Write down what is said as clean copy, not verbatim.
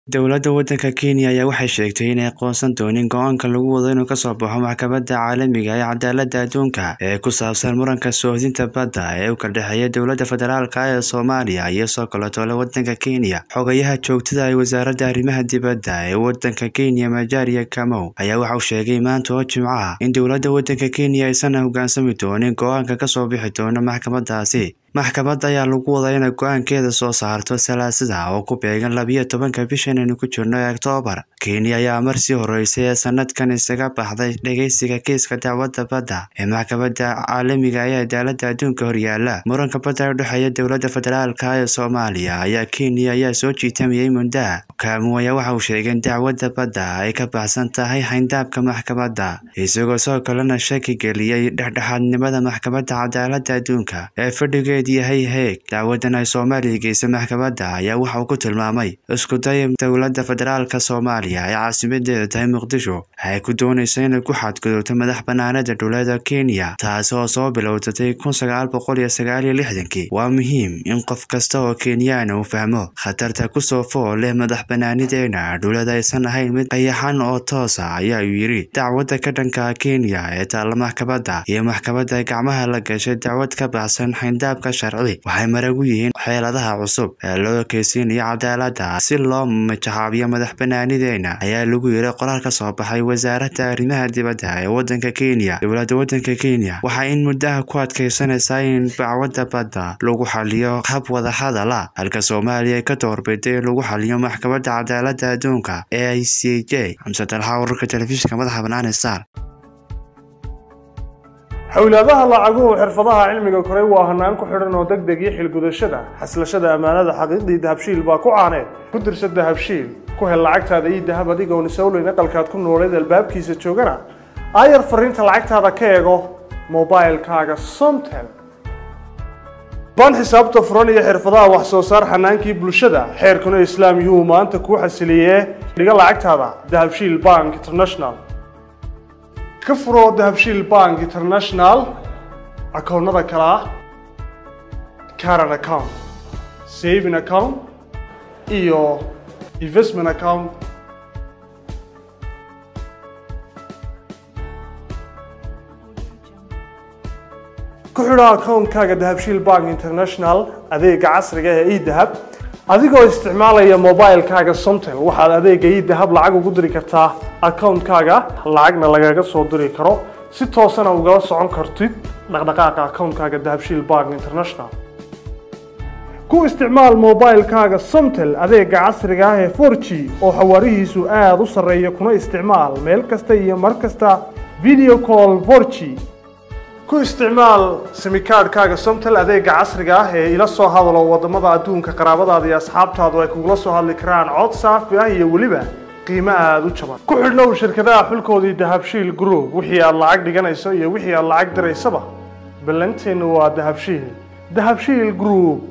Dowladda waddanka Kenya ayaa waxay sheegtay inay aqoonsan doonin go'aanka lagu wado inuu ka soo baxo Maxkamadda Caalamiga ah ee Cadaaladda Adduunka ee ku saabsan muranka sohdinta badda ee u kala dhexeeya Dowladda Federaalk ee Soomaaliya iyo soo kale waddanka Kenya. Xogayaha joogtada ah ee Wasaaradda Arrimaha Dibadda ee waddanka Kenya, Macharia Kamau, ayaa waxa uu sheegay maanta oo Jimco ah in dowladda waddanka Kenya aysan hoggaansami doonin go'aanka ka soo bixi doona maxkamaddaasi. Maxkamadda ayaa lagu wadaa inay go'aankeeda soo saarto Salaasada oo ku beegan 12 bishan aynu ku jirno ee Oktoobar. Kenya ayaa markii horeysay ee sanadkan isaga baxday dhageysiga kiiska dacwadda badda ee Maxkamadda Caalamiga ah ee Cadaaladda Adduunka horyaala. Muranka badda u dhexeeya Dowladda Federaalk ee Soomaaliya ayaa Kenya ayaa soo jiitamiyay muddo. Kamau ayaa waxa uu sheegay in dacwadda badda ay ka baxsan tahay xayndaabka maxkamadda, isagoo soo kalena shaki geliyay dhexdhexaadnimada Maxkamadda Cadaaladda Adduunka ee fadhigeedu yahay Hague. Dacwadan ay Soomaaliya geysay maxkamadda ayaa waxa uu ku tilmaamay isku day Dowladda Federaalk Soomaaliya ee caasimadeedu tahay Muqdisho ay ku doonayso inay ku xadgudubto madax-bannaanida dowladda Kenya, taas oo soo bilowdatay 1969. Waa muhiim in qof kasta oo Kenyan uu fahmo khatarta ku soo fool leh madax-bannaanideena. Dowladda aysan ahayn mid qayaxan oo toos ah, ayaa yiri. Dacwadda ka dhanka Kenya ee taalla maxkamadda iyo maxkamadda gacmaha la gashay dacwad ka baxsan xayndaabka sharci waxay marag u yihiin xeeladaha cusub ee loo keysiinayo cadaaladda si loo majaxaabiyo madax-bannaanideena, ayaa lagu yiri qoraal ka soo baxay Wasaaradda Arrimaha Dibadda ee waddanka Kenya. Dowladda waddanka Kenya waxay in muddaha ku adkeysanaysaa in dacwadda badda lagu xaliyo hab wada hadal ah, halka Soomaaliya ay ka doorbiday in lagu xaliyo Maxkamadda Cadaaladda Adduunka ee ICJ. Xamse Dalxa, wararka telefishinka madaxa bannaan ee Star. xawlaadaha lacaguhu xirfadaha cilmiga koray waa hanaan ku xidhan oo degdeg iyo xilgudashada xaslashada ammaanada xaqiiqdii dahabshiil baa ku caaneed ku dirsa dahabshiil ku hel lacagtaada iyo dahab adigoon isowleyn aqalkaad ku nooleed albaabkiisa joogana aayar fariinta lacagtaada ka eego mobilekaaga Somtel. baan xisaabta furan iyo xirfadaha wax soo saar xanaankii bulshada xeerkuna islaam yuhu maanta ku xasiliyee dhiga lacagtaada Dahabshiil Bank International. ka furo Dahabshiil Bank International akoonnada kala ah current account, saving account iyo investment account. ku xidho akoonkaaga Dahabshiil Bank International adeega casriga ah ee e-dahab adigoo isticmaalaya mobilekaaga Somtel. waxaad adeega e-dahab lacag ugu diri kartaa akoonkaaga, lacagna lagaga soo diri karo si toosana ugala socon kartid dhaqdhaqaaqa akoonkaaga Dahabshiil Bank International. ku isticmaal mobilekaaga Somtel adeega casriga ah ee 4G oo xawaarihiisu aad u sarreeya kuna isticmaal meel kasta iyo mar kasta video call 4G. ku isticmaal simikaadhkaaga Somtel adeega casriga ah ee ila soo hadalo wadamada adduunka qaraabadaada iyo asxaabtaadu ay kugula soo hadli karaan cod saafi ah iyo weliba qiimo aad u jaban. ku xidhnow shirkadaha xulkoodii Dahabshiil Group, wixii aad lacag dhiganayso iyo wixii aad lacag diraysaba ballanteenu waa Dahabshiil. Dahabshiil Group.